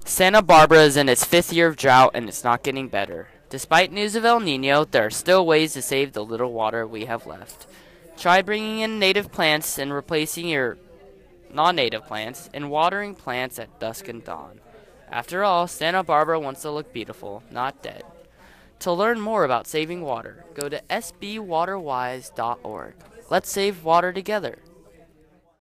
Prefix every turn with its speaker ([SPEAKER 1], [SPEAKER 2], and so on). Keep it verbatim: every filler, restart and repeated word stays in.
[SPEAKER 1] Santa Barbara is in its fifth year of drought and it's not getting better. Despite news of El Nino, there are still ways to save the little water we have left. Try bringing in native plants and replacing your non-native plants and watering plants at dusk and dawn. After all, Santa Barbara wants to look beautiful, not dead. To learn more about saving water, go to s b water wise dot org. Let's save water together.